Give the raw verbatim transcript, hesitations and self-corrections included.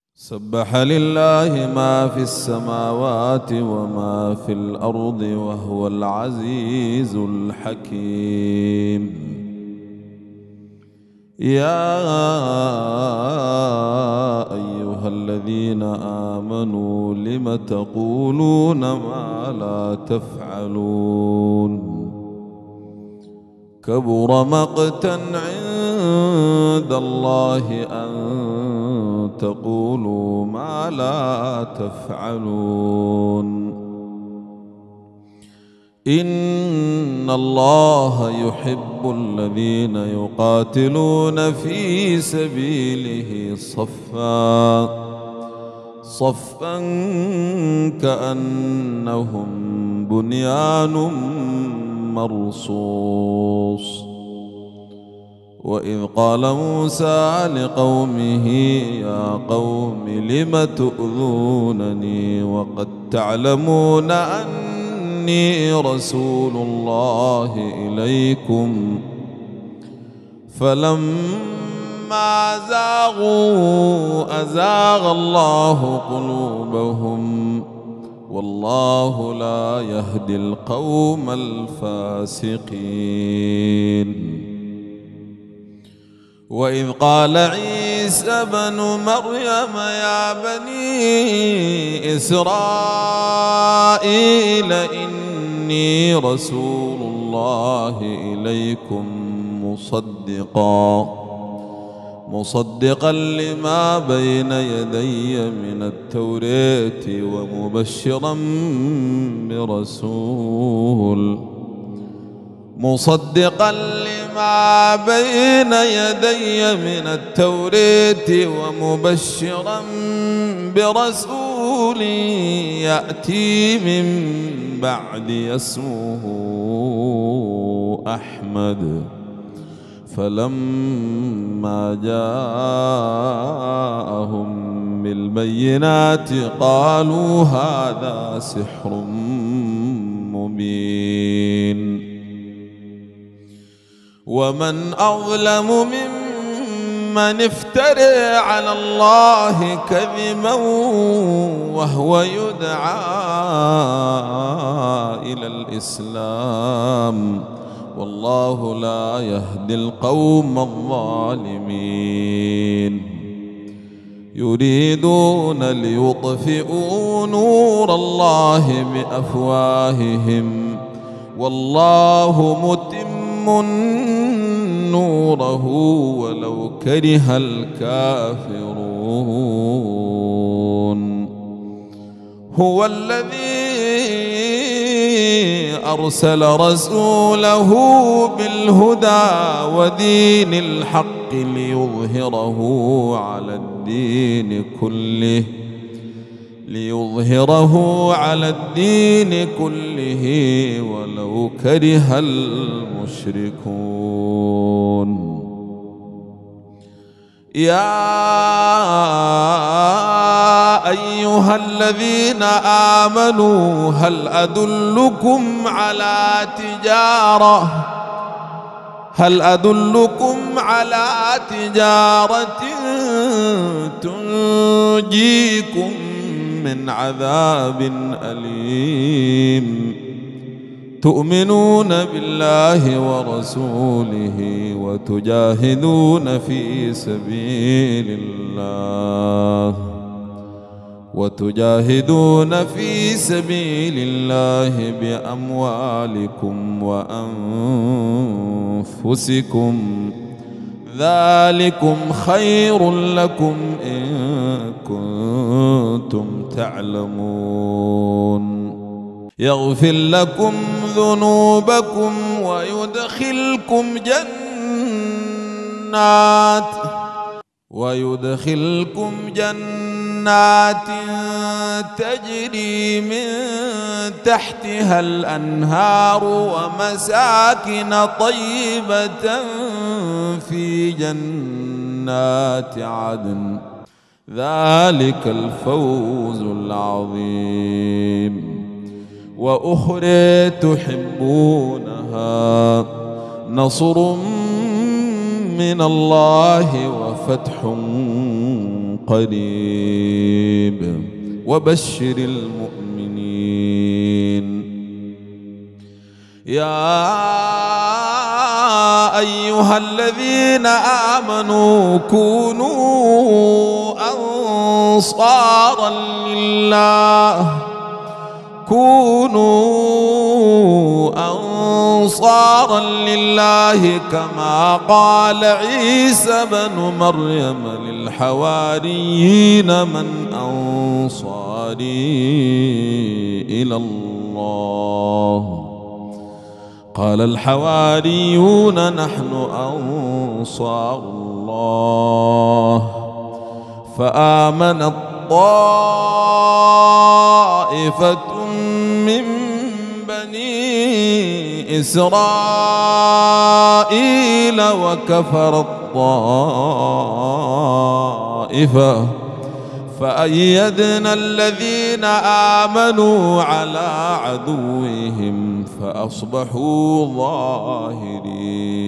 سبح لله ما في السماوات وما في الأرض وهو العزيز الحكيم. يا أيها الذين آمنوا لم تقولون ما لا تفعلون كبر مقتا عند الله أن تقولوا ما لا تفعلون. إن الله يحب الذين يقاتلون في سبيله صفا صفا كأنهم بنيان مرصوص. وإذ قال موسى لقومه يا قوم لم تؤذونني وقد تعلمون أني رسول الله إليكم فلما زاغوا أزاغ الله قلوبهم والله لا يهدي القوم الفاسقين. وإذ قال عيسى بن مريم يا بني إسرائيل إني رسول الله إليكم مصدقا مصدقا لما بين يدي من التوراة ومبشرا برسول مصدقا لما بين يدي من التوراة ومبشرا برسول يأتي من بعد اسمه أحمد فلما جاءهم بالبينات قالوا هذا سحر مبين. ومن أظلم ممن افترى على الله كذبا وهو يدعى إلى الإسلام والله لا يهدي القوم الظالمين. يريدون ليطفئوا نور الله بأفواههم والله متم نوره ولو كره الكافرون. هو الذي أرسل رسوله بالهدى ودين الحق ليظهره على الدين كله ليظهره على الدين كله ولو كره المشركون. يا أيها الذين آمنوا هل أدلكم على تجارة هل أدلكم على تجارة تنجيكم من عذاب أليم تؤمنون بالله ورسوله وتجاهدون في سبيل الله وتجاهدون في سبيل الله بأموالكم وأنفسكم ذلكم خير لكم إن كنتم تعلمون. يغفر لكم ذنوبكم ويدخلكم جنات ويدخلكم جنات تجري من تحتها الأنهار ومساكن طيبة في جنات عدن ذلك الفوز العظيم. وأخرى تحبونها نصر من الله وفتح قريب وبشر المؤمنين. يا أيها الذين آمنوا كونوا أنصارا لله كونوا أنصارا لله كما قال عيسى بن مريم للحواريين من أنصاري إلى الله قال الحواريون نحن أنصار الله فآمنت طائفة من بني إسرائيل وكفرت طائفة فأيدنا الذين آمنوا على عدوهم فأصبحوا ظاهرين.